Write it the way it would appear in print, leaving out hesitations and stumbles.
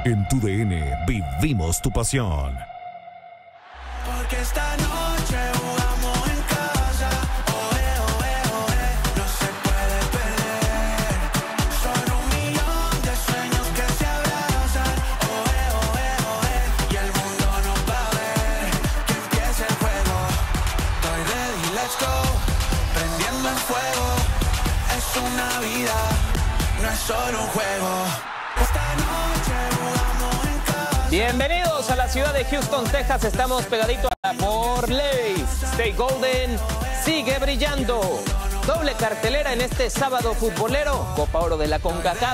En tu DN vivimos tu pasión. Porque esta noche jugamos en casa. Oe, oe, oe, no se puede perder. Son 1.000.000 de sueños que se abrazan. Oe, oe, oe, y el mundo nos va a ver. Que empiece el juego. Estoy ready, let's go. Prendiendo el fuego. Es una vida, no es solo un juego. Esta noche jugamos en casa. Bienvenidos a la ciudad de Houston, Texas. Estamos pegaditos a por Blaze. Stay Golden sigue brillando. Doble cartelera en este sábado futbolero. Copa Oro de la CONCACAF.